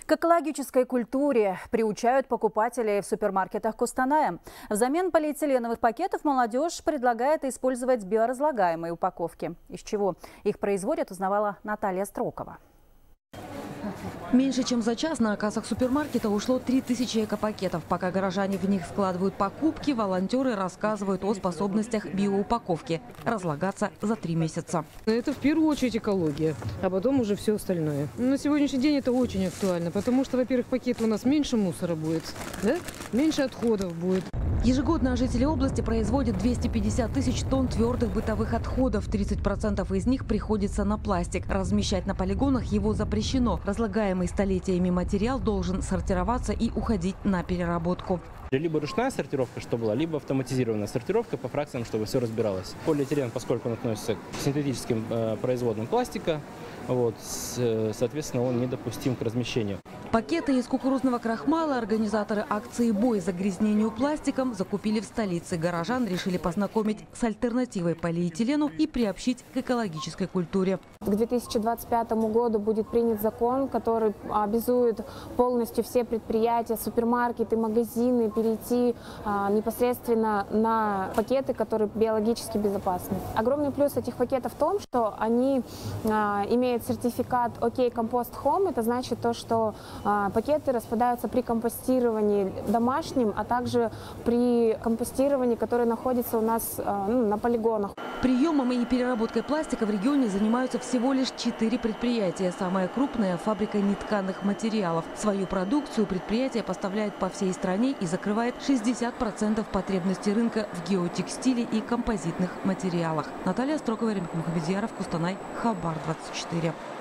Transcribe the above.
К экологической культуре приучают покупателей в супермаркетах Костаная. Взамен полиэтиленовых пакетов молодежь предлагает использовать биоразлагаемые упаковки. Из чего их производят, узнавала Наталья Строкова. Меньше чем за час на кассах супермаркета ушло 3000 экопакетов. Пока горожане в них складывают покупки, волонтеры рассказывают о способностях биоупаковки – разлагаться за 3 месяца. Это в первую очередь экология, а потом уже все остальное. На сегодняшний день это очень актуально, потому что, во-первых, пакеты у нас меньше мусора будет, да? Меньше отходов будет. Ежегодно жители области производят 250 тысяч тонн твердых бытовых отходов. 30% из них приходится на пластик. Размещать на полигонах его запрещено. Разлагаемый столетиями материал должен сортироваться и уходить на переработку. Либо ручная сортировка, что была, либо автоматизированная сортировка по фракциям, чтобы все разбиралось. Полиэтилен, поскольку он относится к синтетическим производным пластика, соответственно, он недопустим к размещению. Пакеты из кукурузного крахмала организаторы акции «Бой загрязнению пластиком» закупили в столице. Горожан решили познакомить с альтернативой полиэтилену и приобщить к экологической культуре. К 2025 году будет принят закон, который обязует полностью все предприятия, супермаркеты, магазины перейти непосредственно на пакеты, которые биологически безопасны. Огромный плюс этих пакетов в том, что они имеют сертификат «Окей, Компост Home». Это значит то, что пакеты распадаются при компостировании домашнем, а также при компостировании, которое находится у нас на полигонах. Приемом и переработкой пластика в регионе занимаются всего лишь 4 предприятия. Самая крупная – фабрика нетканых материалов. Свою продукцию предприятие поставляет по всей стране и закрывает 60% потребностей рынка в геотекстиле и композитных материалах. Наталья Строкова, Ремик Мухамедьяров, Костанай, Хабар 24.